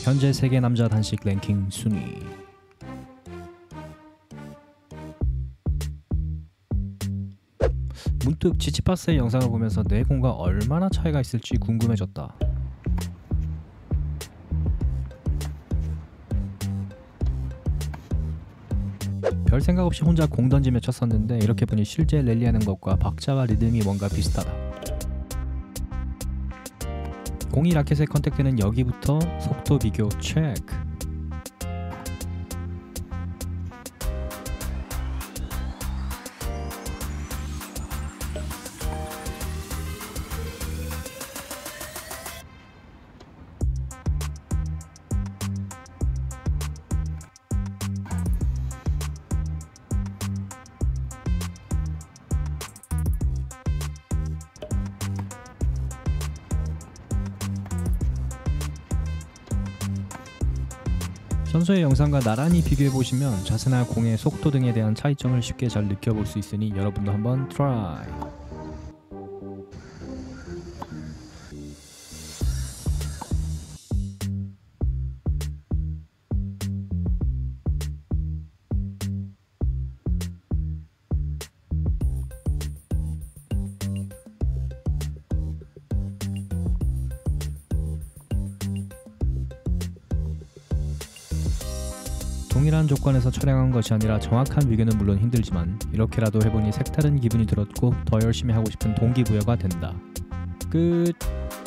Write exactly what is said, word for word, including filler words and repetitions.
현재 세계 남자 단식 랭킹 순위. 문득 지치파스의 영상을 보면서 내공과 얼마나 차이가 있을지 궁금해졌다. 별 생각 없이 혼자 공 던지며 쳤었는데 이렇게 보니 실제 랠리하는 것과 박자와 리듬이 뭔가 비슷하다. 공이 라켓에 컨택되는 여기부터 속도 비교 체크. 선수의 영상과 나란히 비교해보시면 자세나 공의 속도 등에 대한 차이점을 쉽게 잘 느껴볼 수 있으니 여러분도 한번 트라이. 동일한 조건에서 촬영한 것이 아니라 정확한 비교는 물론 힘들지만 이렇게라도 해보니 색다른 기분이 들었고 더 열심히 하고 싶은 동기부여가 된다. 끝.